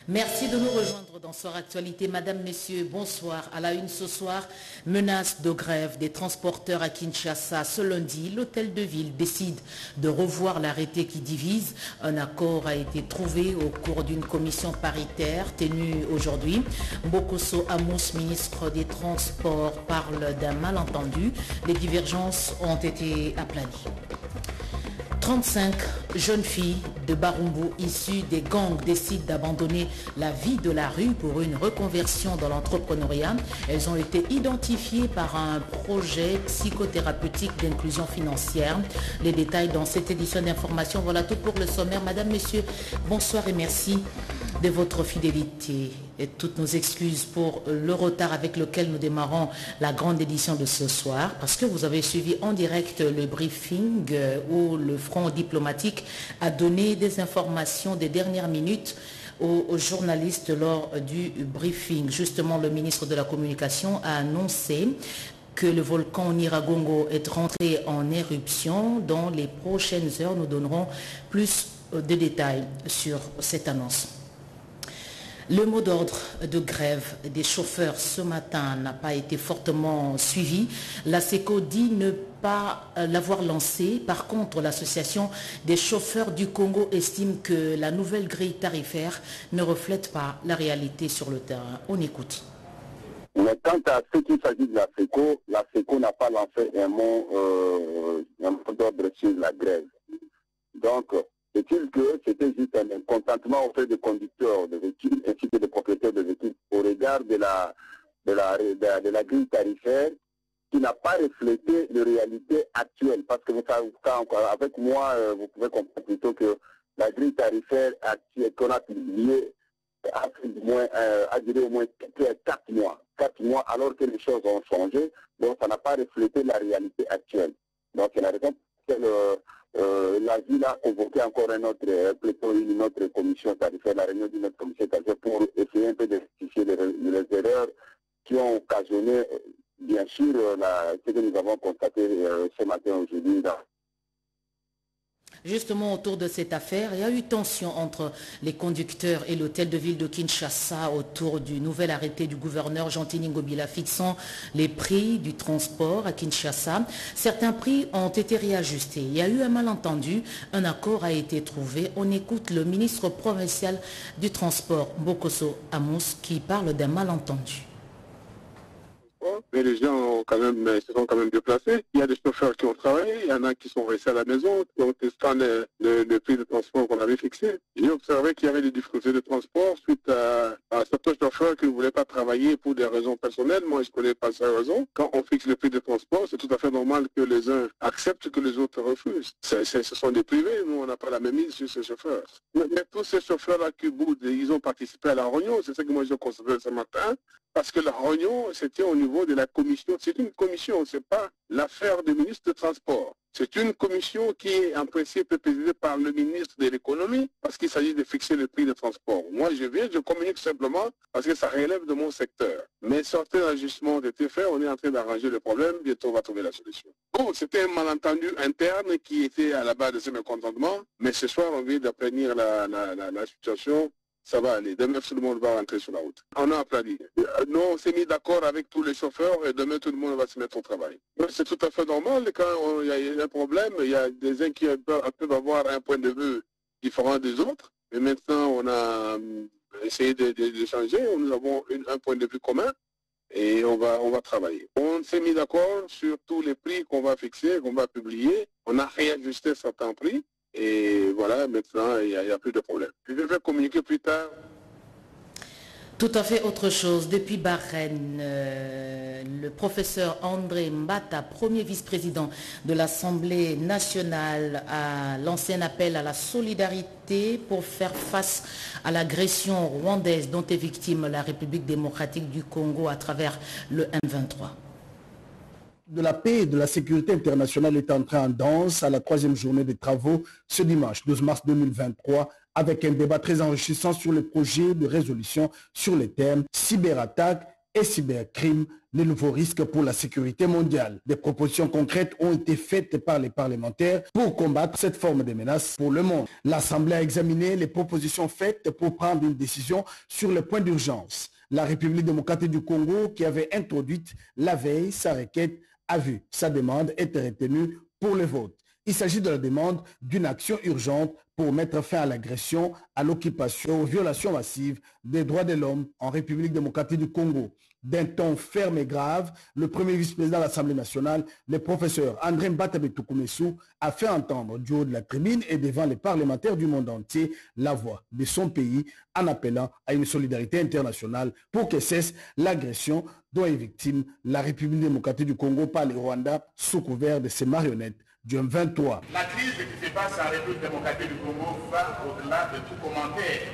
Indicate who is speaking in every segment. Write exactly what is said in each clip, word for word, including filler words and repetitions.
Speaker 1: Merci de nous rejoindre dans Soir Actualité. Madame, Messieurs, bonsoir. À la une ce soir, menace de grève des transporteurs à Kinshasa. Ce lundi, l'hôtel de ville décide de revoir l'arrêté qui divise. Un accord a été trouvé au cours d'une commission paritaire tenue aujourd'hui. Bokoso Amos, ministre des Transports, parle d'un malentendu. Les divergences ont été aplanies. trente-cinq jeunes filles de Barumbu issues des gangs décident d'abandonner la vie de la rue pour une reconversion dans l'entrepreneuriat. Elles ont été identifiées par un projet psychothérapeutique d'inclusion financière. Les détails dans cette édition d'information. Voilà tout pour le sommaire. Madame, Messieurs, bonsoir et merci de votre fidélité et toutes nos excuses pour le retard avec lequel nous démarrons la grande édition de ce soir, parce que vous avez suivi en direct le briefing où le front diplomatique a donné des informations des dernières minutes aux, aux journalistes lors du briefing. Justement, le ministre de la Communication a annoncé que le volcan Nyiragongo est rentré en éruption. Dans les prochaines heures, nous donnerons plus de détails sur cette annonce. Le mot d'ordre de grève des chauffeurs ce matin n'a pas été fortement suivi. La SECO dit ne pas l'avoir lancé. Par contre, l'association des chauffeurs du Congo estime que la nouvelle grille tarifaire ne reflète pas la réalité sur le terrain. On écoute.
Speaker 2: Mais quant à ce qui s'agit de la SECO, la SECO n'a pas lancé un mot, euh, un mot d'ordre sur la grève. Donc, c'est-il que c'était juste un contentement auprès des conducteurs de véhicules ainsi que des propriétaires de véhicules au regard de la, de la, de la, de la grille tarifaire qui n'a pas reflété la réalité actuelle. Parce que vous savez, avec moi, vous pouvez comprendre plutôt que la grille tarifaire actuelle qu'on a publiée a, moins, euh, a duré au moins quatre mois. Quatre mois alors que les choses ont changé, donc ça n'a pas reflété la réalité actuelle. Donc c'est la raison pour laquelle euh, Euh, la ville a convoqué encore un autre, euh, plutôt une autre commission tarifaire, la réunion d'une autre commission tarifaire pour essayer un peu de rectifier les, les erreurs qui ont occasionné, euh, bien sûr, euh, la, ce que nous avons constaté euh, ce matin aujourd'hui.
Speaker 1: Justement, autour de cette affaire, il y a eu tension entre les conducteurs et l'hôtel de ville de Kinshasa autour du nouvel arrêté du gouverneur Jean-Tini Ngobila fixant les prix du transport à Kinshasa. Certains prix ont été réajustés. Il y a eu un malentendu. Un accord a été trouvé. On écoute le ministre provincial du transport, Bokoso Amos, qui parle d'un malentendu.
Speaker 3: Mais les gens ont quand même, se sont quand même déplacés. Il y a des chauffeurs qui ont travaillé, il y en a qui sont restés à la maison, qui ont testé le, le, le prix de transport qu'on avait fixé. J'ai observé qu'il y avait des difficultés de transport suite à, à certains chauffeurs qui ne voulaient pas travailler pour des raisons personnelles. Moi, je ne connais pas ces raisons. Quand on fixe le prix de transport, c'est tout à fait normal que les uns acceptent que les autres refusent. C'est, c'est, ce sont des privés, nous, on n'a pas la même mise sur ces chauffeurs. Mais, mais tous ces chauffeurs-là qui boudent, ils ont participé à la réunion, c'est ça que moi j'ai constaté ce matin. Parce que la réunion, c'était au niveau de la commission. C'est une commission, ce n'est pas l'affaire du ministre des Transports. C'est une commission qui est en principe présidée par le ministre de l'économie parce qu'il s'agit de fixer le prix de transport. Moi, je viens, je communique simplement parce que ça relève de mon secteur. Mais certains ajustements ont été faits, on est en train d'arranger le problème, bientôt on va trouver la solution. Bon, c'était un malentendu interne qui était à la base de ce mécontentement, mais ce soir, on vient d'aplanir la, la, la, la situation. Ça va aller. Demain, tout le monde va rentrer sur la route. On a applaudi. Nous, on s'est mis d'accord avec tous les chauffeurs et demain, tout le monde va se mettre au travail. C'est tout à fait normal. Quand il y a un problème, il y a des uns qui peuvent avoir un point de vue différent des autres. Mais maintenant, on a essayé de, de, de changer. Nous avons une, un point de vue commun et on va, on va travailler. On s'est mis d'accord sur tous les prix qu'on va fixer, qu'on va publier. On a réajusté certains prix. Et voilà, maintenant, il n'y a, a plus de problème. Je vais communiquer plus tard.
Speaker 1: Tout à fait autre chose. Depuis Bahreïn, euh, le professeur André Mbata, premier vice-président de l'Assemblée nationale, a lancé un appel à la solidarité pour faire face à l'agression rwandaise dont est victime la République démocratique du Congo à travers le M vingt-trois.
Speaker 4: De la paix et de la sécurité internationale est entrée en danse à la troisième journée des travaux ce dimanche douze mars deux mille vingt-trois avec un débat très enrichissant sur le projet de résolution sur les thèmes cyberattaque et cybercrime, les nouveaux risques pour la sécurité mondiale. Des propositions concrètes ont été faites par les parlementaires pour combattre cette forme de menace pour le monde. L'Assemblée a examiné les propositions faites pour prendre une décision sur le point d'urgence. La République démocratique du Congo, qui avait introduite la veille sa requête, a vu sa demande être retenue pour le vote. Il s'agit de la demande d'une action urgente pour mettre fin à l'agression, à l'occupation, aux violations massives des droits de l'homme en République démocratique du Congo. D'un ton ferme et grave, le premier vice-président de l'Assemblée nationale, le professeur André Mbatabe Tukumesu, a fait entendre du haut de la tribune et devant les parlementaires du monde entier la voix de son pays en appelant à une solidarité internationale pour que cesse l'agression dont est victime la République démocratique du Congo par le Rwanda sous couvert de ses marionnettes du M vingt-trois.
Speaker 5: La crise qui se passe en République démocratique du Congo va au-delà de tout commentaire.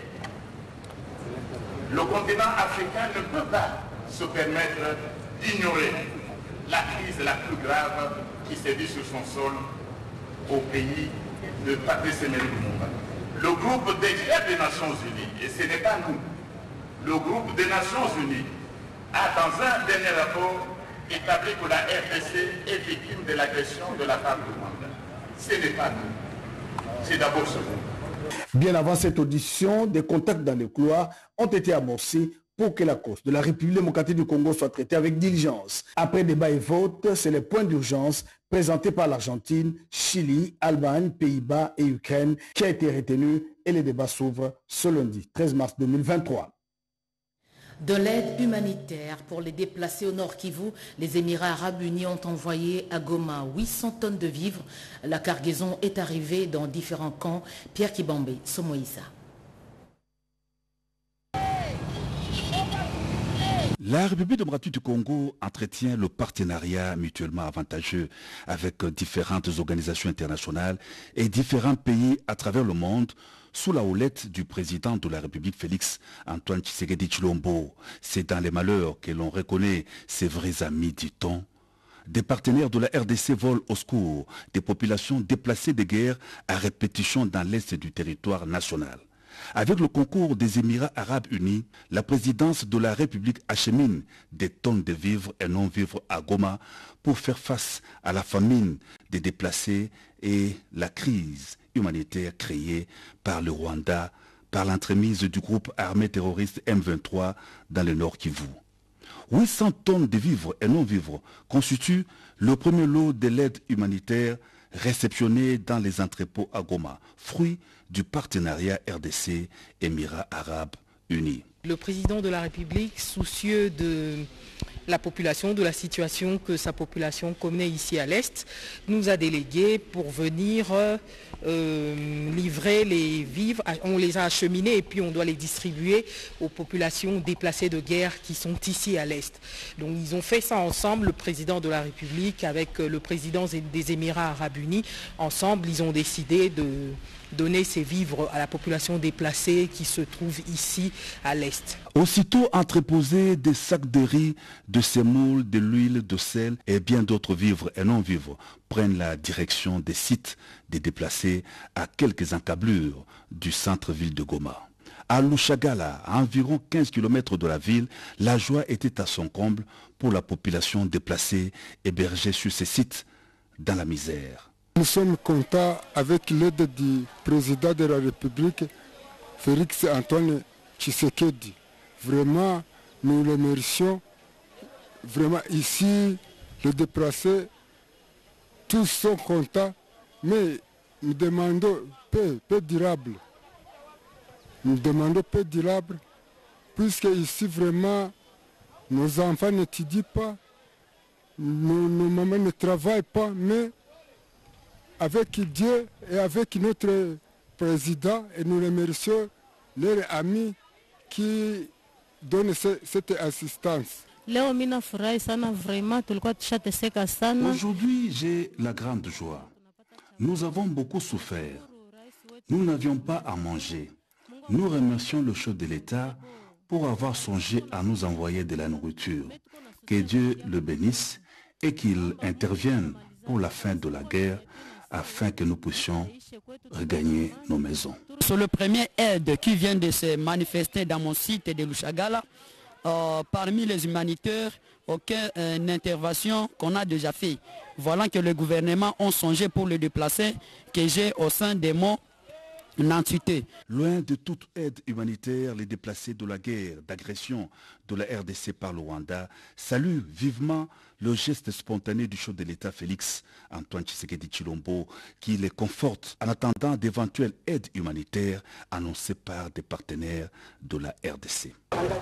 Speaker 5: Le continent africain ne peut pas se permettre d'ignorer la crise la plus grave qui sévit sur son sol au pays de Patrice Emery Lumumba. Le groupe d'experts des Nations Unies, et ce n'est pas nous, le groupe des Nations Unies a dans un dernier rapport établi que la R D C est victime de l'agression de la part du Rwanda. Ce n'est pas nous, c'est d'abord ce groupe.
Speaker 4: Bien avant cette audition, des contacts dans les couloirs ont été amorcés pour que la cause de la République démocratique du Congo soit traitée avec diligence. Après débat et vote, c'est le point d'urgence présenté par l'Argentine, Chili, Allemagne, Pays-Bas et Ukraine qui a été retenu et les débats s'ouvrent ce lundi treize mars deux mille vingt-trois.
Speaker 1: De l'aide humanitaire pour les déplacés au Nord Kivu, les Émirats arabes unis ont envoyé à Goma huit cents tonnes de vivres. La cargaison est arrivée dans différents camps. Pierre Kibambe, Somoïsa.
Speaker 6: La République démocratique du Congo entretient le partenariat mutuellement avantageux avec différentes organisations internationales et différents pays à travers le monde sous la houlette du président de la République Félix Antoine Tshisekedi Tshilombo. C'est dans les malheurs que l'on reconnaît ses vrais amis, dit-on. Des partenaires de la R D C volent au secours des populations déplacées de guerre à répétition dans l'est du territoire national. Avec le concours des Émirats arabes unis, la présidence de la République achemine des tonnes de vivres et non-vivres à Goma pour faire face à la famine des déplacés et la crise humanitaire créée par le Rwanda par l'entremise du groupe armé terroriste M vingt-trois dans le Nord Kivu. huit cents tonnes de vivres et non-vivres constituent le premier lot de l'aide humanitaire réceptionné dans les entrepôts à Goma, fruit du partenariat R D C Émirats arabes unis.
Speaker 7: Le président de la République, soucieux de la population, de la situation que sa population connaît ici à l'Est, nous a délégués pour venir euh, livrer les vivres. On les a acheminés et puis on doit les distribuer aux populations déplacées de guerre qui sont ici à l'Est. Donc ils ont fait ça ensemble, le président de la République avec le président des Émirats arabes unis. Ensemble, ils ont décidé de donner ces vivres à la population déplacée qui se trouve ici à l'Est.
Speaker 6: Aussitôt entreposés des sacs de riz, de semoule, de l'huile, de sel et bien d'autres vivres et non-vivres prennent la direction des sites des déplacés à quelques encablures du centre-ville de Goma. À Lushagala, à environ quinze kilomètres de la ville, la joie était à son comble pour la population déplacée hébergée sur ces sites dans la misère.
Speaker 8: Nous sommes contents avec l'aide du président de la République, Félix Antoine Tshisekedi. Vraiment, nous le méritions. Vraiment, ici, les déplacés, tous sont contents, mais nous demandons paix, paix durable. Nous demandons paix durable, puisque ici, vraiment, nos enfants n'étudient pas, nos, nos mamans ne travaillent pas, mais avec Dieu et avec notre président, et nous remercions leurs amis qui donnent cette assistance.
Speaker 6: Aujourd'hui, j'ai la grande joie. Nous avons beaucoup souffert. Nous n'avions pas à manger. Nous remercions le chef de l'État pour avoir songé à nous envoyer de la nourriture. Que Dieu le bénisse et qu'il intervienne pour la fin de la guerre afin que nous puissions regagner nos maisons.
Speaker 9: Sur le premier aide qui vient de se manifester dans mon site de Lushagala, euh, parmi les humanitaires, aucune euh, intervention qu'on a déjà fait. Voilà que le gouvernement a songé pour le déplacer, que j'ai au sein des mots l'entité.
Speaker 6: Loin de toute aide humanitaire, les déplacés de la guerre, d'agression de la R D C par le Rwanda saluent vivement le geste spontané du chef de l'État Félix Antoine Tshisekedi Tshilombo qui les conforte en attendant d'éventuelles aides humanitaires annoncées par des partenaires de la R D C.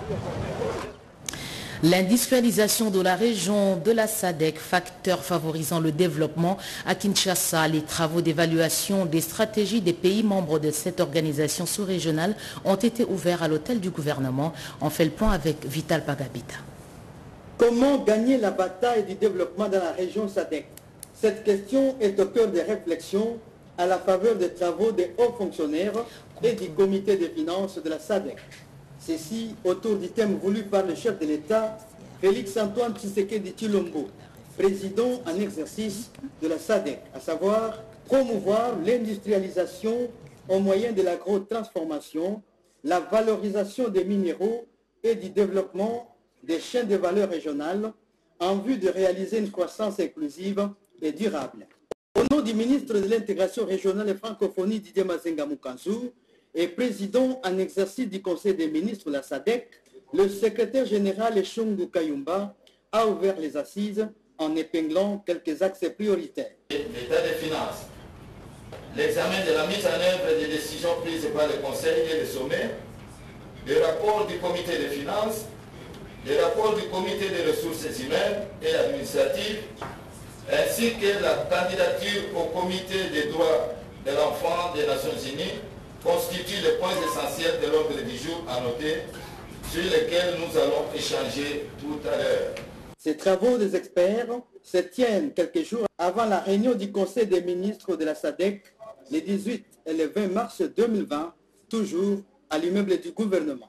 Speaker 1: L'industrialisation de la région de la S A D C, facteur favorisant le développement à Kinshasa, les travaux d'évaluation des stratégies des pays membres de cette organisation sous-régionale ont été ouverts à l'hôtel du gouvernement. On fait le point avec Vital Pagabita.
Speaker 10: Comment gagner la bataille du développement dans la région S A D C? Cette question est au cœur des réflexions à la faveur des travaux des hauts fonctionnaires et du comité des finances de la S A D C. Ceci autour du thème voulu par le chef de l'État, Félix Antoine Tshisekedi Tshilombo, président en exercice de la S A D C, à savoir promouvoir l'industrialisation au moyen de l'agro-transformation, la valorisation des minéraux et du développement des chaînes de valeur régionales en vue de réaliser une croissance inclusive et durable. Au nom du ministre de l'Intégration régionale et francophonie Didier Mazenga Mukanzu, et président en exercice du Conseil des ministres de la S A D C, le secrétaire général Eshungu Kayumba a ouvert les assises en épinglant quelques axes prioritaires.
Speaker 11: L'état des finances, l'examen de la mise en œuvre des décisions prises par le Conseil et le sommet, le rapport du comité des finances, le rapport du comité des ressources humaines et administratives, ainsi que la candidature au comité des droits de l'enfant des Nations Unies, constituent les points essentiels de l'ordre du jour à noter, sur lesquels nous allons échanger tout à l'heure.
Speaker 10: Ces travaux des experts se tiennent quelques jours avant la réunion du Conseil des ministres de la S A D C, les dix-huit et le vingt mars deux mille vingt, toujours à l'immeuble du gouvernement.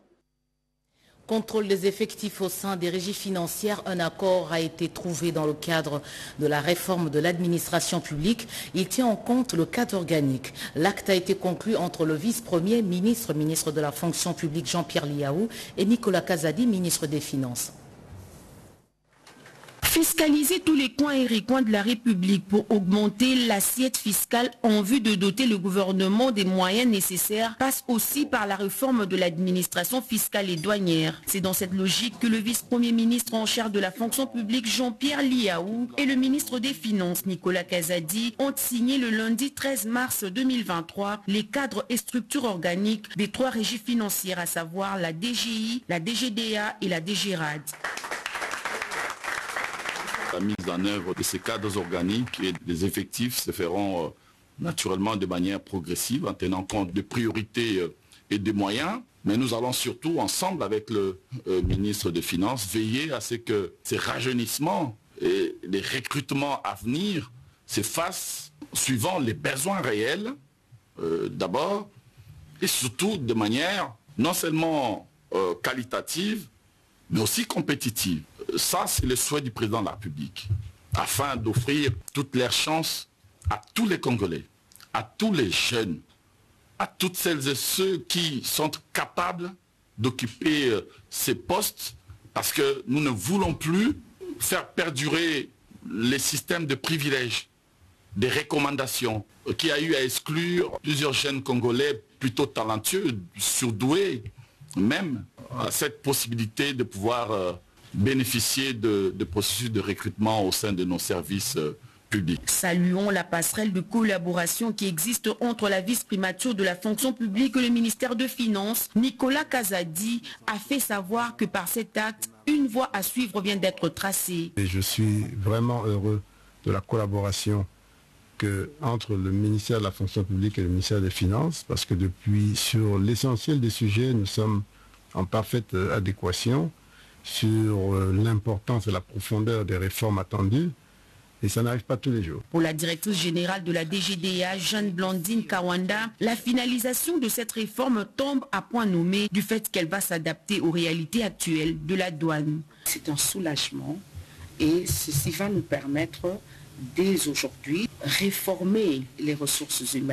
Speaker 1: Contrôle des effectifs au sein des régies financières, un accord a été trouvé dans le cadre de la réforme de l'administration publique. Il tient en compte le cadre organique. L'acte a été conclu entre le vice-premier ministre, ministre de la fonction publique Jean-Pierre Liaou et Nicolas Kazadi, ministre des Finances.
Speaker 12: Fiscaliser tous les coins et recoins de la République pour augmenter l'assiette fiscale en vue de doter le gouvernement des moyens nécessaires passe aussi par la réforme de l'administration fiscale et douanière. C'est dans cette logique que le vice-premier ministre en charge de la fonction publique Jean-Pierre Liaou et le ministre des Finances Nicolas Kazadi ont signé le lundi treize mars deux mille vingt-trois les cadres et structures organiques des trois régies financières, à savoir la D G I, la D G D A et la D G R A D.
Speaker 13: La mise en œuvre de ces cadres organiques et des effectifs se feront euh, naturellement de manière progressive en tenant compte des priorités euh, et des moyens. Mais nous allons surtout, ensemble avec le euh, ministre des Finances, veiller à ce que ces rajeunissements et les recrutements à venir se fassent suivant les besoins réels euh, d'abord et surtout de manière non seulement euh, qualitative, mais aussi compétitive. Ça, c'est le souhait du président de la République, afin d'offrir toutes les chances à tous les Congolais, à tous les jeunes, à toutes celles et ceux qui sont capables d'occuper ces postes, parce que nous ne voulons plus faire perdurer les systèmes de privilèges, des recommandations, qui a eu à exclure plusieurs jeunes Congolais plutôt talentueux, surdoués, même à cette possibilité de pouvoir euh, bénéficier de, de processus de recrutement au sein de nos services euh, publics.
Speaker 12: Saluons la passerelle de collaboration qui existe entre la vice-primature de la fonction publique et le ministère de Finances. Nicolas Kazadi a fait savoir que par cet acte, une voie à suivre vient d'être tracée.
Speaker 8: Et je suis vraiment heureux de la collaboration que, entre le ministère de la fonction publique et le ministère des Finances, parce que depuis, sur l'essentiel des sujets, nous sommes en parfaite adéquation sur l'importance et la profondeur des réformes attendues, et ça n'arrive pas tous les jours.
Speaker 12: Pour la directrice générale de la D G D A, Jeanne Blandine Kawanda, la finalisation de cette réforme tombe à point nommé du fait qu'elle va s'adapter aux réalités actuelles de la douane.
Speaker 14: C'est un soulagement et ceci va nous permettre dès aujourd'hui réformer les ressources humaines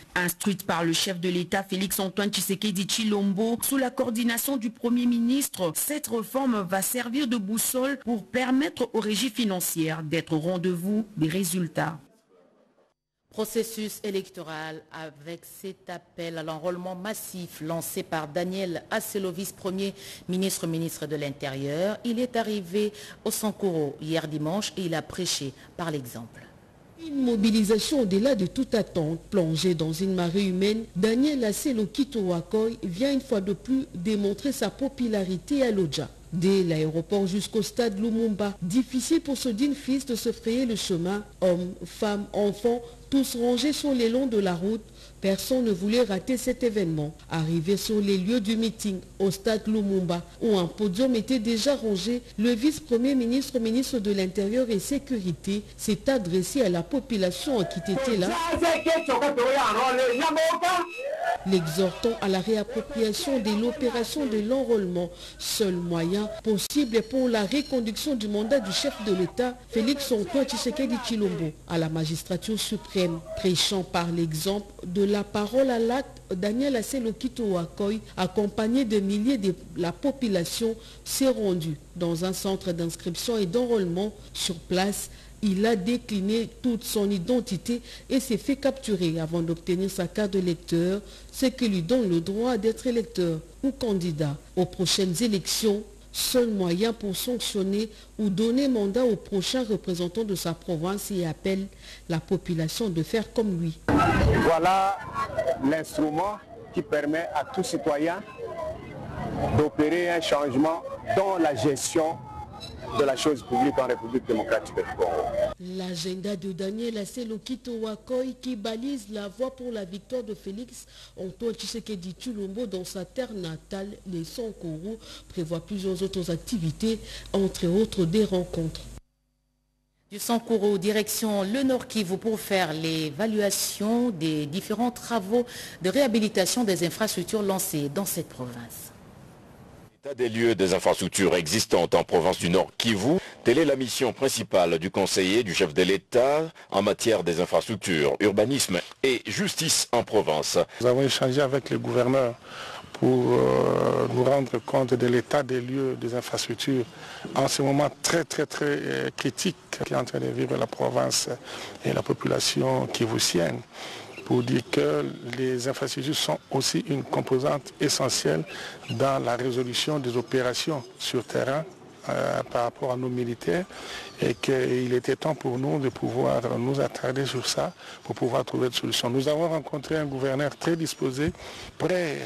Speaker 12: Instruite par le chef de l'État Félix-Antoine Tshisekedi Tshilombo, sous la coordination du Premier ministre, cette réforme va servir de boussole pour permettre aux régies financières d'être au rendez-vous des résultats.
Speaker 1: Processus électoral avec cet appel à l'enrôlement massif lancé par Daniel Asselovis, Premier ministre, ministre de l'Intérieur. Il est arrivé au Sankoro hier dimanche et il a prêché par l'exemple.
Speaker 15: Une mobilisation au-delà de toute attente, plongée dans une marée humaine, Daniel Asselokito-Wakoy vient une fois de plus démontrer sa popularité à Lodja. Dès l'aéroport jusqu'au stade Lumumba, difficile pour ce digne fils de se frayer le chemin. Hommes, femmes, enfants, tous rangés sur les longs de la route, personne ne voulait rater cet événement. Arrivé sur les lieux du meeting au stade Lumumba, où un podium était déjà rangé, le vice-premier ministre, ministre de l'Intérieur et Sécurité, s'est adressé à la population qui était là, l'exhortant à la réappropriation de l'opération de l'enrôlement, seul moyen possible pour la reconduction du mandat du chef de l'État, Félix-Antoine Tshisekedi Tshilombo, à la magistrature suprême. Prêchant par l'exemple de la parole à l'acte, Daniel Asselokito-Wakoy, accompagné de milliers de la population, s'est rendu dans un centre d'inscription et d'enrôlement. Sur place, il a décliné toute son identité et s'est fait capturer avant d'obtenir sa carte de lecteur, ce qui lui donne le droit d'être électeur ou candidat aux prochaines élections. Seul moyen pour sanctionner ou donner mandat au prochain représentant de sa province et appelle la population de faire comme lui.
Speaker 16: Voilà l'instrument qui permet à tout citoyen d'opérer un changement dans la gestion de la chose publique en République démocratique du Congo.
Speaker 15: L'agenda de Daniel Asselokito-Wakoy qui balise la voie pour la victoire de Félix-Antoine Tshisekedi Tshilombo dans sa terre natale, les Sankoro, prévoit plusieurs autres activités, entre autres des rencontres.
Speaker 1: Du Sankoro, direction le Nord Kivu pour faire l'évaluation des différents travaux de réhabilitation des infrastructures lancés dans cette province.
Speaker 17: L'état des lieux des infrastructures existantes en province du Nord Kivu, telle est la mission principale du conseiller du chef de l'État en matière des infrastructures, urbanisme et justice en province.
Speaker 18: Nous avons échangé avec le gouverneur pour euh, nous rendre compte de l'état des lieux des infrastructures en ce moment très très très euh, critique qui est en train de vivre la province et la population kivusienne, pour dire que les infrastructures sont aussi une composante essentielle dans la résolution des opérations sur terrain euh, par rapport à nos militaires, et qu'il était temps pour nous de pouvoir nous attarder sur ça pour pouvoir trouver des solutions. Nous avons rencontré un gouverneur très disposé, prêt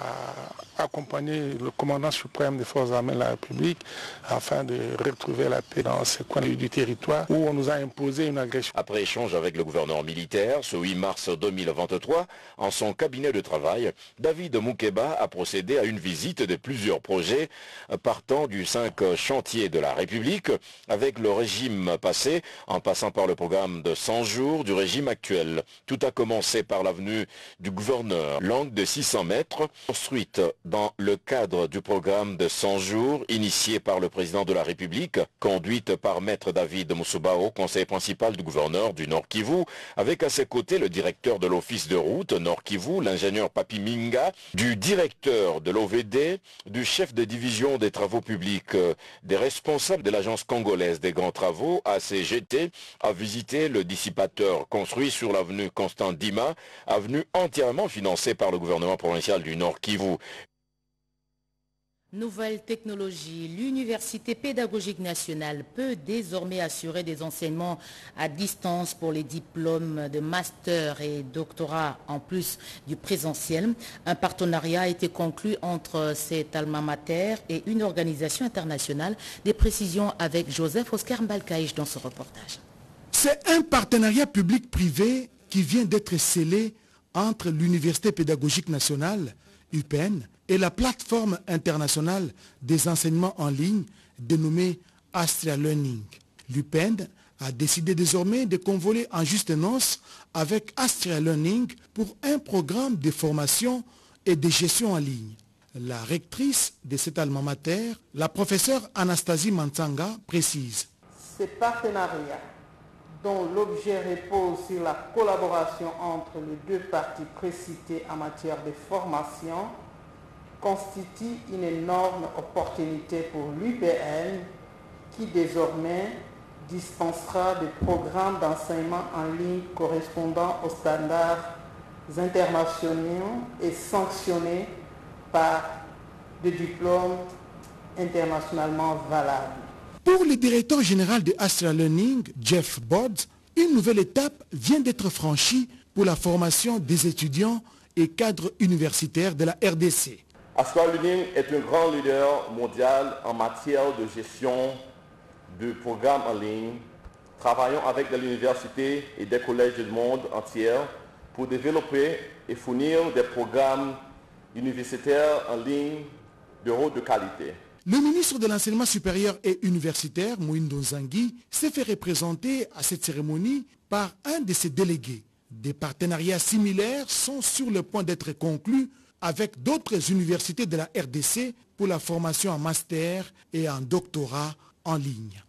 Speaker 18: à accompagner le commandant suprême des forces armées de la République afin de retrouver la paix dans ce coin du territoire où on nous a imposé une agression.
Speaker 17: Après échange avec le gouverneur militaire, ce huit mars deux mille vingt-trois, en son cabinet de travail, David Moukeba a procédé à une visite de plusieurs projets partant du cinq chantier de la République avec le régime passé, en passant par le programme de cent jours du régime actuel. Tout a commencé par l'avenue du gouverneur, longue de six cents mètres, construite dans le cadre du programme de cent jours initié par le président de la République, conduite par maître David Moussubao, conseiller principal du gouverneur du Nord Kivu, avec à ses côtés le directeur de l'office de route Nord Kivu, l'ingénieur Papi Minga, du directeur de l'O V D, du chef de division des travaux publics, des responsables de l'agence congolaise des grands travaux, A C G T, a visité le dissipateur construit sur l'avenue Constant Dima, avenue entièrement financée par le gouvernement provincial du Nord Kivu.
Speaker 1: Nouvelle technologie, l'Université pédagogique nationale peut désormais assurer des enseignements à distance pour les diplômes de master et doctorat en plus du présentiel. Un partenariat a été conclu entre cet alma mater et une organisation internationale. Des précisions avec Joseph Oscar Mbalkaïch dans ce reportage.
Speaker 4: C'est un partenariat public-privé qui vient d'être scellé entre l'Université pédagogique nationale, U P N, et la plateforme internationale des enseignements en ligne dénommée Astria Learning. L'U P N a décidé désormais de convoler en juste noces avec Astria Learning pour un programme de formation et de gestion en ligne. La rectrice de cet alma mater, la professeure Anastasie Mantsanga, précise.
Speaker 19: Ce partenariat dont l'objet repose sur la collaboration entre les deux parties précitées en matière de formation, constitue une énorme opportunité pour l'U P N qui désormais dispensera des programmes d'enseignement en ligne correspondant aux standards internationaux et sanctionnés par des diplômes internationalement valables.
Speaker 4: Pour le directeur général de Astra Learning, Jeff Bodd, une nouvelle étape vient d'être franchie pour la formation des étudiants et cadres universitaires de la R D C.
Speaker 20: Astra Learning est un grand leader mondial en matière de gestion de programmes en ligne. Travaillons avec des universités et des collèges du monde entier pour développer et fournir des programmes universitaires en ligne de haute qualité.
Speaker 4: Le ministre de l'Enseignement supérieur et universitaire, Mouindo Zangui, s'est fait représenter à cette cérémonie par un de ses délégués. Des partenariats similaires sont sur le point d'être conclus avec d'autres universités de la R D C pour la formation en master et en doctorat en ligne.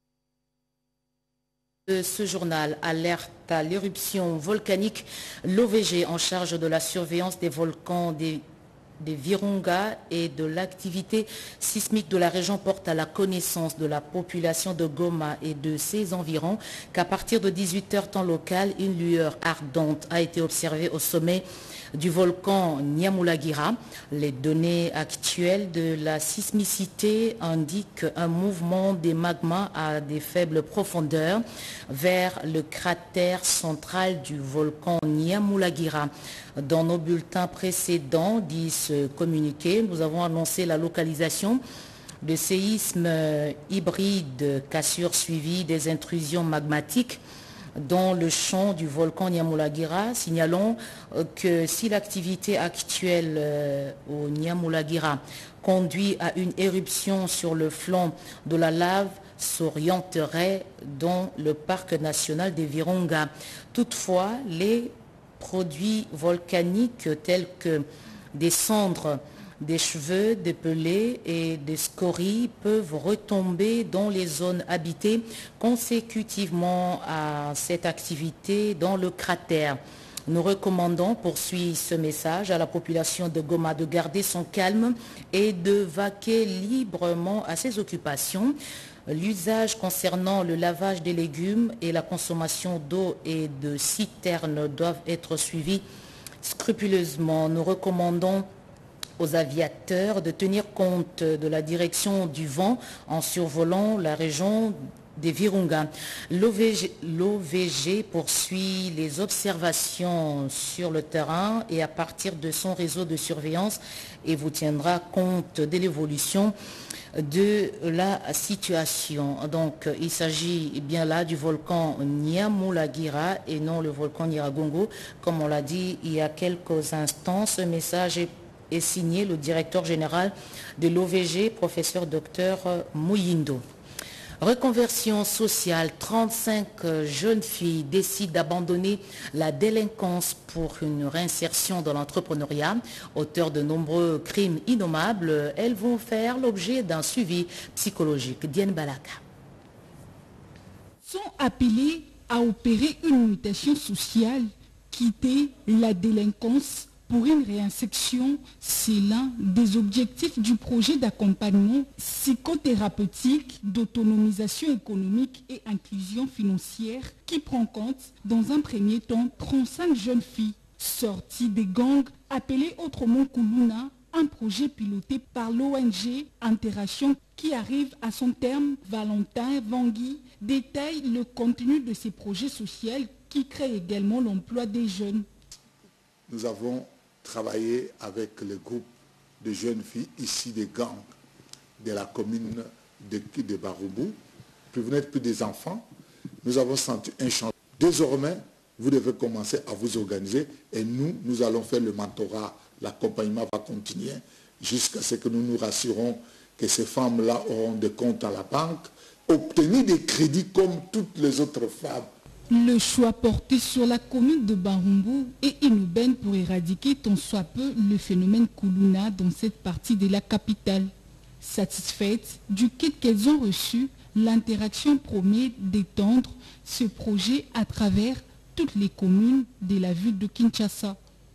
Speaker 1: De ce journal alerte à l'éruption volcanique. L'O V G en charge de la surveillance des volcans des des Virunga et de l'activité sismique de la région porte à la connaissance de la population de Goma et de ses environs qu'à partir de dix-huit heures temps local, une lueur ardente a été observée au sommet du volcan Nyamulagira. Les données actuelles de la sismicité indiquent un mouvement des magmas à des faibles profondeurs vers le cratère central du volcan Nyamulagira. Dans nos bulletins précédents, dit ce communiqué, nous avons annoncé la localisation de séismes hybrides, cassures suivies des intrusions magmatiques dans le champ du volcan Nyamulagira. Signalons que si l'activité actuelle au Nyamulagira conduit à une éruption sur le flanc de la lave, s'orienterait dans le parc national des Virunga. Toutefois, les produits volcaniques tels que des cendres, des cheveux, des pelés et des scories peuvent retomber dans les zones habitées consécutivement à cette activité dans le cratère. Nous recommandons, poursuit ce message, à la population de Goma de garder son calme et de vaquer librement à ses occupations. L'usage concernant le lavage des légumes et la consommation d'eau et de citernes doivent être suivis scrupuleusement. Nous recommandons aux aviateurs de tenir compte de la direction du vent en survolant la région des Virunga. L'O V G, l'O V G poursuit les observations sur le terrain et à partir de son réseau de surveillance et vous tiendra compte de l'évolution de la situation. Donc il s'agit bien là du volcan Nyamulagira et non le volcan Nyiragongo. Comme on l'a dit il y a quelques instants, ce message est, est signé le directeur général de l'O V G, professeur docteur Mouyindo. Reconversion sociale, trente-cinq jeunes filles décident d'abandonner la délinquance pour une réinsertion dans l'entrepreneuriat. Auteurs de nombreux crimes innommables, elles vont faire l'objet d'un suivi psychologique. Diane Balaka.
Speaker 21: Sont appelées à opérer une mutation sociale, quitter la délinquance pour une réinsertion, c'est l'un des objectifs du projet d'accompagnement psychothérapeutique, d'autonomisation économique et inclusion financière qui prend compte dans un premier temps trente-cinq jeunes filles sorties des gangs appelées autrement Kuluna, un projet piloté par l'O N G Interaction qui arrive à son terme. Valentin Vangui détaille le contenu de ces projets sociaux qui créent également l'emploi des jeunes.
Speaker 22: Nous avons travaillé avec le groupe de jeunes filles ici des gangs de la commune de, de Baroubou. Puis vous n'êtes plus des enfants. Nous avons senti un changement. Désormais, vous devez commencer à vous organiser et nous, nous allons faire le mentorat. L'accompagnement va continuer jusqu'à ce que nous nous rassurons que ces femmes-là auront des comptes à la banque, obtenir des crédits comme toutes les autres femmes.
Speaker 21: Le choix porté sur la commune de Barumbu et une aubaine pour éradiquer tant soit peu le phénomène Kuluna dans cette partie de la capitale. Satisfaites du kit qu'elles ont reçu, L'interaction promet d'étendre ce projet à travers toutes les communes de la ville de Kinshasa.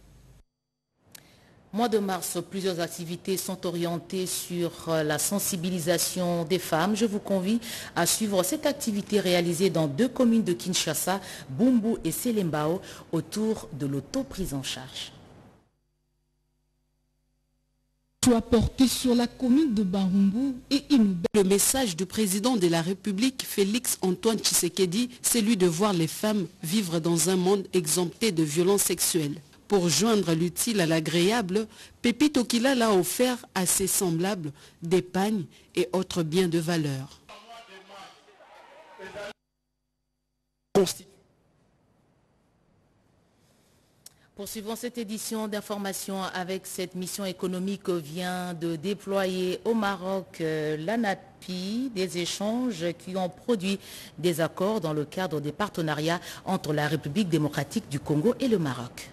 Speaker 1: Mois de mars, plusieurs activités sont orientées sur la sensibilisation des femmes. Je vous convie à suivre cette activité réalisée dans deux communes de Kinshasa, Bumbu et Selembao, autour de l'auto-prise en charge.
Speaker 21: Soit porté sur la commune de Barumbu et Inube.
Speaker 2: Le message du président de la République, Félix Antoine Tshisekedi, c'est lui de voir les femmes vivre dans un monde exempté de violences sexuelles. Pour joindre l'utile à l'agréable, Pépite Okila l'a offert à ses semblables des pagnes et autres biens de valeur.
Speaker 1: Poursuivons cette édition d'information avec cette mission économique que vient de déployer au Maroc euh, l'ANAPI, des échanges qui ont produit des accords dans le cadre des partenariats entre la République démocratique du Congo et le Maroc.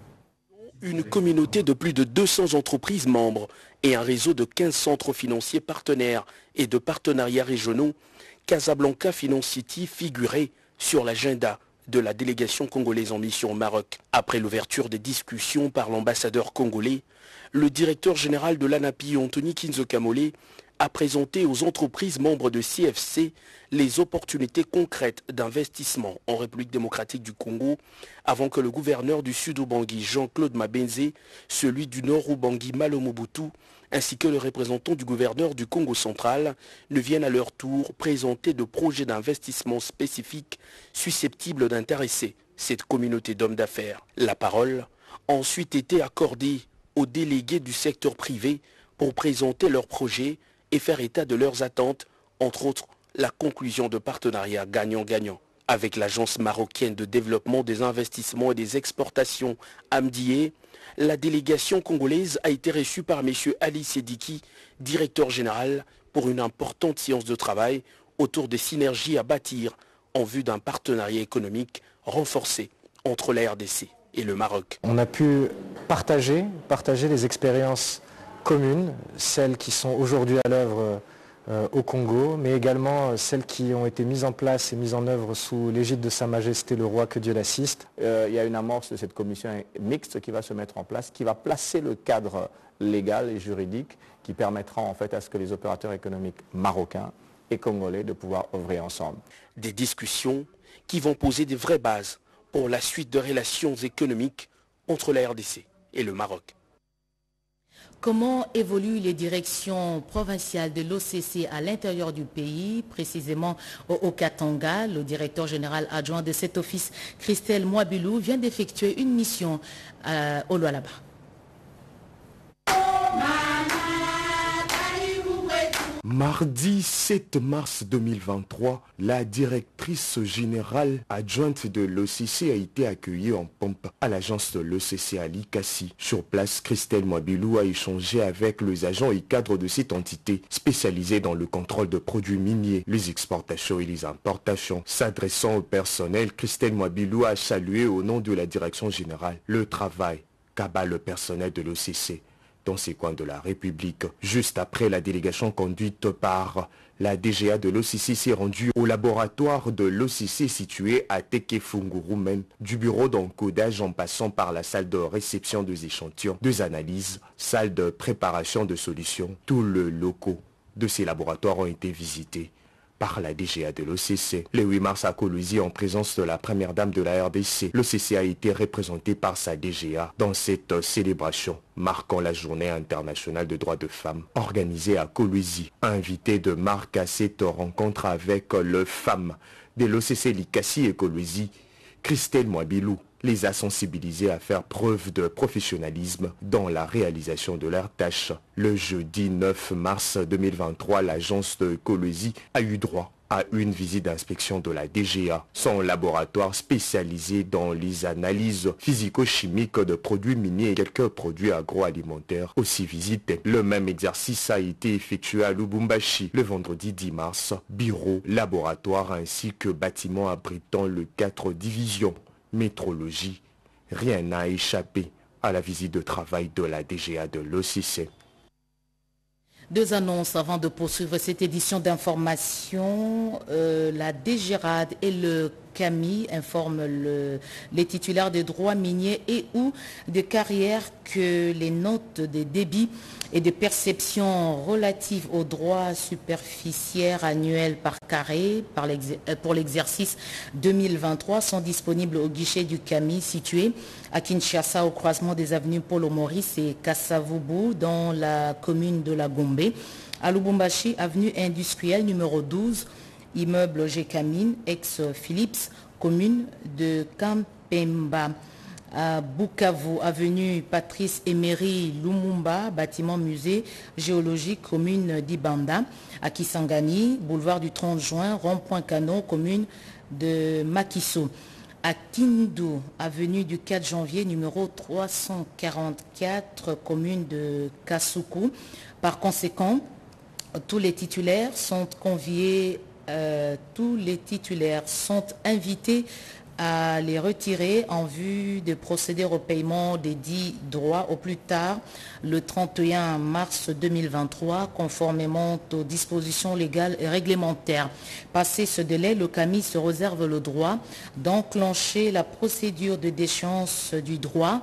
Speaker 3: Une communauté de plus de deux cents entreprises membres et un réseau de quinze centres financiers partenaires et de partenariats régionaux, Casablanca Finance City figurait sur l'agenda de la délégation congolaise en mission au Maroc. Après l'ouverture des discussions par l'ambassadeur congolais, le directeur général de l'ANAPI, Anthony Kinzokamole, a présenté aux entreprises membres de C F C les opportunités concrètes d'investissement en République démocratique du Congo avant que le gouverneur du Sud-Ubangui, Jean-Claude Mabenze, celui du Nord-Ubangui, Malo Mobutu, ainsi que le représentant du gouverneur du Congo central ne viennent à leur tour présenter de projets d'investissement spécifiques susceptibles d'intéresser cette communauté d'hommes d'affaires. La parole a ensuite été accordée aux délégués du secteur privé pour présenter leurs projets et faire état de leurs attentes, entre autres la conclusion de partenariats gagnant-gagnant. Avec l'Agence marocaine de développement des investissements et des exportations A M D I E, la délégation congolaise a été reçue par M. Ali Sediki, directeur général, pour une importante séance de travail autour des synergies à bâtir en vue d'un partenariat économique renforcé entre la R D C et le Maroc.
Speaker 23: On a pu partager, partager les expériences communes, celles qui sont aujourd'hui à l'œuvre euh, au Congo, mais également celles qui ont été mises en place et mises en œuvre sous l'égide de Sa Majesté le Roi, que Dieu l'assiste.
Speaker 24: Euh, il y a une amorce de cette commission mixte qui va se mettre en place, qui va placer le cadre légal et juridique qui permettra en fait à ce que les opérateurs économiques marocains et congolais de pouvoir œuvrer ensemble.
Speaker 3: Des discussions qui vont poser des vraies bases pour la suite de relations économiques entre la R D C et le Maroc.
Speaker 1: Comment évoluent les directions provinciales de l'O C C à l'intérieur du pays, précisément au Katanga? Le directeur général adjoint de cet office, Christelle Mwabilou, vient d'effectuer une mission euh, au Lualaba.
Speaker 25: Mardi sept mars deux mille vingt-trois, la directrice générale adjointe de l'O C C a été accueillie en pompe à l'agence de l'O C C à Likasi. Sur place, Christelle Mwabilou a échangé avec les agents et cadres de cette entité spécialisée dans le contrôle de produits miniers, les exportations et les importations. S'adressant au personnel, Christelle Mwabilou a salué au nom de la direction générale le travail qu'abat le personnel de l'O C C dans ces coins de la République. Juste après, la délégation conduite par la D G A de l'O C C s'est rendue au laboratoire de l'O C C situé à Tekefungurumen, du bureau d'encodage en passant par la salle de réception des échantillons, des analyses, salle de préparation de solutions. Tous les locaux de ces laboratoires ont été visités par la D G A de l'O C C. Le huit mars à Kolwezi, en présence de la première dame de la R D C, l'O C C a été représenté par sa D G A dans cette célébration marquant la journée internationale des droits de femmes organisée à Kolwezi. Invité de marque à cette rencontre avec les femmes de l'O C C Likasi et Kolwezi, Christelle Mwabilou les a sensibilisés à faire preuve de professionnalisme dans la réalisation de leurs tâches. Le jeudi neuf mars deux mille vingt-trois, l'agence de Kolwezi a eu droit à une visite d'inspection de la D G A. Son laboratoire spécialisé dans les analyses physico-chimiques de produits miniers et quelques produits agroalimentaires aussi visités. Le même exercice a été effectué à Lubumbashi le vendredi dix mars. Bureau, laboratoire ainsi que bâtiment abritant les quatre divisions métrologie. Rien n'a échappé à la visite de travail de la D G A de l'O C C.
Speaker 1: Deux annonces avant de poursuivre cette édition d'information. Euh, la D G R A D et le C A M I informent le, les titulaires des droits miniers et ou de carrière que les notes des débits et de perceptions relatives aux droits superficiaires annuels par carré par pour l'exercice deux mille vingt-trois sont disponibles au guichet du C A M I situé à Kinshasa au croisement des avenues Paulo Maurice et Kassavubu dans la commune de la Gombe. À Lubumbashi, avenue industrielle numéro douze, immeuble Gécamine, ex-Philips, commune de Kampemba. À Bukavu, avenue Patrice Emery Lumumba, bâtiment musée géologique, commune d'Ibanda. À Kisangani, boulevard du trente juin, rond-point Cano, commune de Makiso. À Kindu, avenue du quatre janvier, numéro trois cent quarante-quatre, commune de Kasuku. Par conséquent, tous les titulaires sont conviés, euh, tous les titulaires sont invités à les retirer en vue de procéder au paiement des dix droits au plus tard le trente et un mars deux mille vingt-trois, conformément aux dispositions légales et réglementaires. Passé ce délai, le C A M I se réserve le droit d'enclencher la procédure de déchéance du droit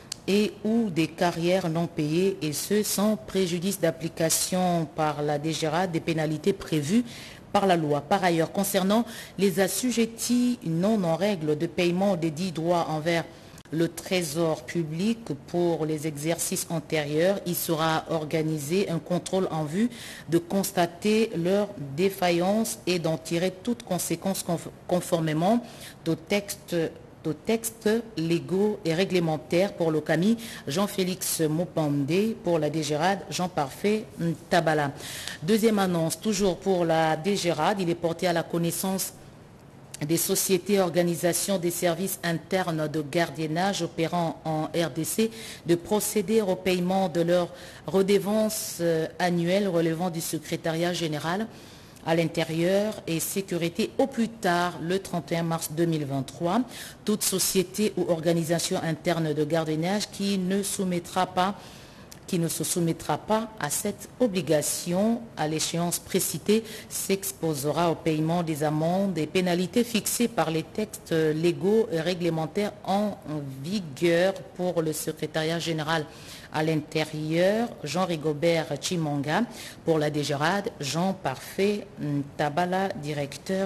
Speaker 1: et ou des carrières non payées, et ce sans préjudice d'application par la D G R A D des pénalités prévues par la loi. Par ailleurs, concernant les assujettis non en règle de paiement des dix droits envers le Trésor public pour les exercices antérieurs, il sera organisé un contrôle en vue de constater leur défaillance et d'en tirer toutes conséquences conformément au texte aux textes légaux et réglementaires. Pour le C A M I, Jean-Félix Mopandé, pour la D G R A D, Jean Parfait Tabala. Deuxième annonce, toujours pour la D G R A D, il est porté à la connaissance des sociétés et organisations des services internes de gardiennage opérant en R D C de procéder au paiement de leurs redevances annuelles relevant du secrétariat général à l'intérieur et sécurité au plus tard le trente et un mars deux mille vingt-trois. Toute société ou organisation interne de gardiennage qui ne soumettra pas qui ne se soumettra pas à cette obligation à l'échéance précitée s'exposera au paiement des amendes et pénalités fixées par les textes légaux et réglementaires en vigueur. Pour le secrétariat général à l'intérieur, Jean Rigobert Chimanga. Pour la D G R A D, Jean Parfait Tabala, directeur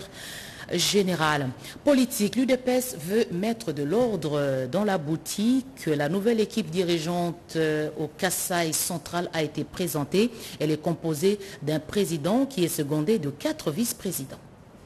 Speaker 1: général. Politique, l'U D P S veut mettre de l'ordre dans la boutique. La nouvelle équipe dirigeante au Kasaï central a été présentée. Elle est composée d'un président qui est secondé de quatre vice-présidents.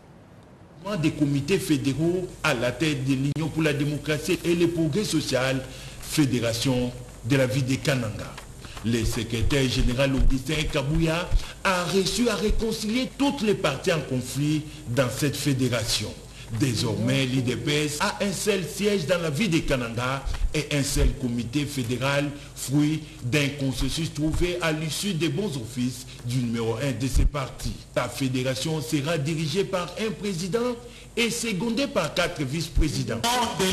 Speaker 5: Des comités fédéraux à la tête de l'Union pour la démocratie et le progrès social, Fédération de la vie des Kananga. Le secrétaire général Augustin Kabouya a reçu à réconcilier toutes les parties en conflit dans cette fédération. Désormais, l'U D P S a un seul siège dans la ville de Kananga et un seul comité fédéral, fruit d'un consensus trouvé à l'issue des bons offices du numéro un de ces partis. La fédération sera dirigée par un président et secondée par quatre vice-présidents.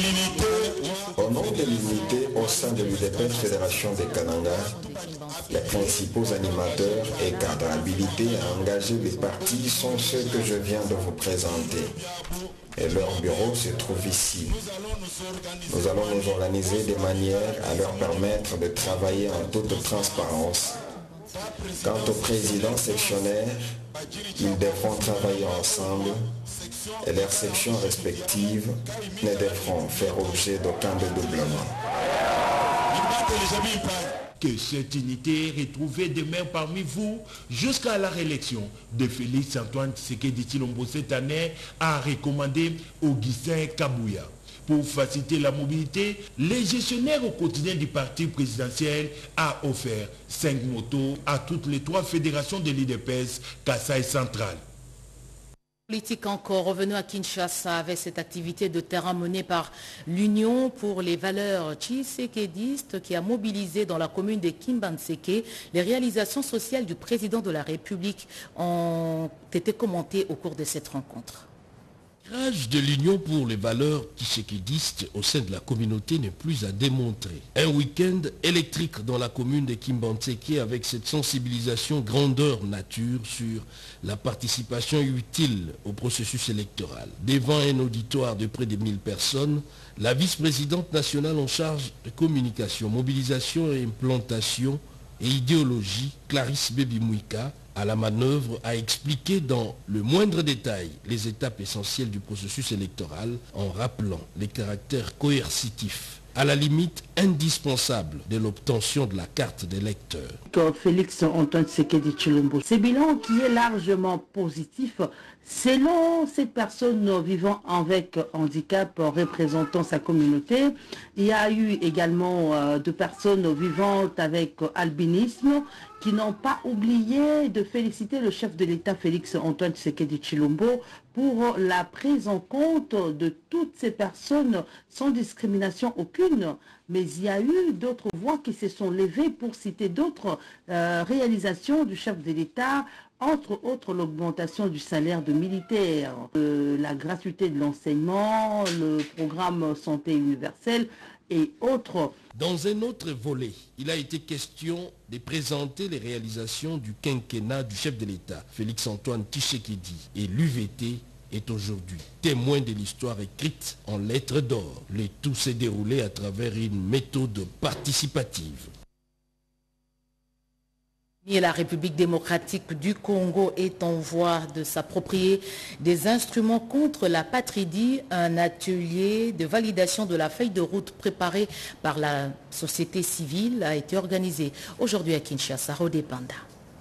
Speaker 6: Au nom de l'unité au sein de l'U D P S Fédération de Kananga, les principaux animateurs et cadres habilités à engager les partis sont ceux que je viens de vous présenter. Et leur bureau se trouve ici. Nous allons nous organiser de manière à leur permettre de travailler en toute transparence. Quant aux présidents sectionnaires, ils devront travailler ensemble et leurs sections respectives ne devront faire objet d'aucun dédoublement.
Speaker 5: Que cette unité retrouvée demeure parmi vous jusqu'à la réélection de Félix Antoine Tshisekedi Tshilombo cette année, a recommandé Augustin Kabouya. Pour faciliter la mobilité, les gestionnaires au quotidien du parti présidentiel a offert cinq motos à toutes les trois fédérations de l'U D P S Kasaï central.
Speaker 1: Politique encore, revenons à Kinshasa avec cette activité de terrain menée par l'Union pour les valeurs tshisekédistes qui a mobilisé dans la commune de Kimbanseke. Les réalisations sociales du président de la République ont été commentées au cours de cette rencontre.
Speaker 7: L'âge de l'Union pour les valeurs tshisekédistes au sein de la communauté n'est plus à démontrer. Un week-end électrique dans la commune de Kimbantseke avec cette sensibilisation grandeur nature sur la participation utile au processus électoral. Devant un auditoire de près de mille personnes, la vice-présidente nationale en charge de communication, mobilisation et implantation et idéologie, Clarisse Bebimouika, à la manœuvre, a expliqué dans le moindre détail les étapes essentielles du processus électoral en rappelant les caractères coercitifs, à la limite indispensable de l'obtention de la carte d'électeur.
Speaker 9: Félix Antoine Tshisekedi Tshilombo, ce bilan qui est largement positif selon cette personne vivant avec handicap représentant sa communauté. Il y a eu également euh, deux personnes vivant avec albinisme qui n'ont pas oublié de féliciter le chef de l'État Félix Antoine Tshisekedi Tshilombo pour la prise en compte de toutes ces personnes sans discrimination aucune. Mais il y a eu d'autres voix qui se sont levées pour citer d'autres euh, réalisations du chef de l'État, entre autres l'augmentation du salaire de militaires, euh, la gratuité de l'enseignement, le programme santé universelle et autres.
Speaker 7: Dans un autre volet, il a été question de présenter les réalisations du quinquennat du chef de l'État, Félix Antoine Tshisekedi, et l'U V T est aujourd'hui témoin de l'histoire écrite en lettres d'or. Le tout s'est déroulé à travers une méthode participative.
Speaker 1: Et la République démocratique du Congo est en voie de s'approprier des instruments contre la patridie. Un atelier de validation de la feuille de route préparée par la société civile a été organisé aujourd'hui à Kinshasa, Rodé Panda.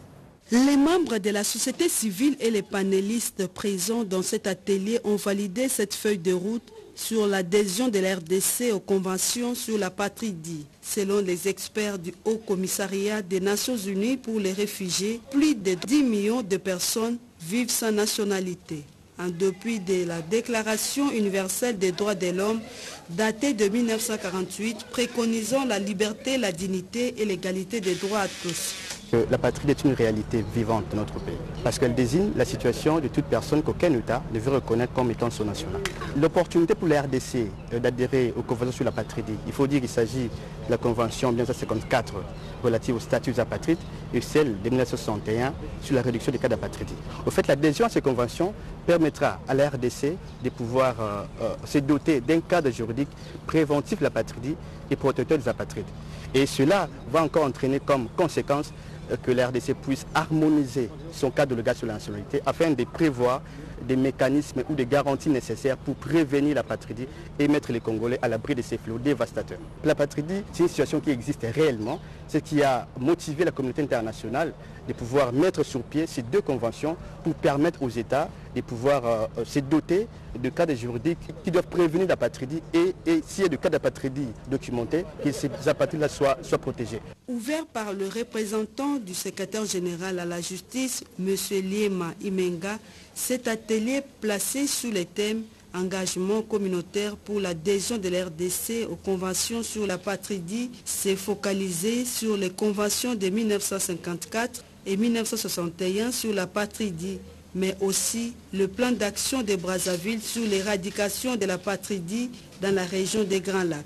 Speaker 2: Les membres de la société civile et les panélistes présents dans cet atelier ont validé cette feuille de route sur l'adhésion de la R D C aux conventions sur la patridie. Selon les experts du Haut Commissariat des Nations Unies pour les réfugiés, plus de dix millions de personnes vivent sans nationalité. En dépit de la Déclaration universelle des droits de l'homme datée de mille neuf cent quarante-huit, préconisant la liberté, la dignité et l'égalité des droits à tous.
Speaker 10: La patrie est une réalité vivante de notre pays, parce qu'elle désigne la situation de toute personne qu'aucun État ne veut reconnaître comme étant son national. L'opportunité pour la R D C d'adhérer aux conventions sur la patridie, il faut dire qu'il s'agit de la convention de mille neuf cent cinquante-quatre relative aux statuts apatrides et celle de mille neuf cent soixante et un sur la réduction des cas d'apatridie. Au fait, l'adhésion à ces conventions permettra à la R D C de pouvoir euh, euh, se doter d'un cadre juridique préventif de l'apatridie et protecteur des apatrides. Et cela va encore entraîner comme conséquence que la R D C puisse harmoniser son cadre légal sur la nationalité afin de prévoir des mécanismes ou des garanties nécessaires pour prévenir la patridie et mettre les Congolais à l'abri de ces fléaux dévastateurs. La patridie, c'est une situation qui existe réellement, ce qui a motivé la communauté internationale de pouvoir mettre sur pied ces deux conventions pour permettre aux États de pouvoir euh, se doter de cadres juridiques qui doivent prévenir la patridie et, et s'il y a des cas d'apatridie documentés, que ces apatrides soient, soient protégés.
Speaker 2: Ouvert par le représentant du secrétaire général à la justice, M. Liema Imenga, cet atelier placé sous les thèmes engagement communautaire pour l'adhésion de la R D C aux conventions sur la patridie s'est focalisé sur les conventions de mille neuf cent cinquante-quatre et mille neuf cent soixante et un sur la patridie, mais aussi le plan d'action de Brazzaville sur l'éradication de la patridie dans la région des Grands Lacs.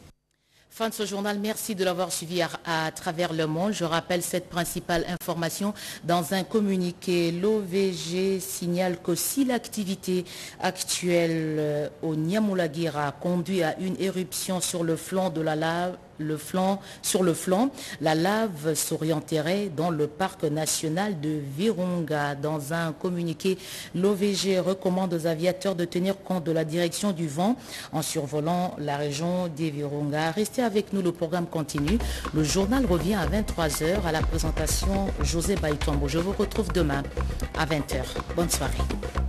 Speaker 1: Fin de ce journal, merci de l'avoir suivi à, à travers le monde. Je rappelle cette principale information dans un communiqué. L'O V G signale que si l'activité actuelle au Nyamulagira conduit à une éruption sur le flanc de la lave, le flanc, sur le flanc, la lave s'orienterait dans le parc national de Virunga. Dans un communiqué, l'O V G recommande aux aviateurs de tenir compte de la direction du vent en survolant la région des Virunga. Restez avec nous, le programme continue. Le journal revient à vingt-trois heures à la présentation José Baïtombo. Je vous retrouve demain à vingt heures. Bonne soirée.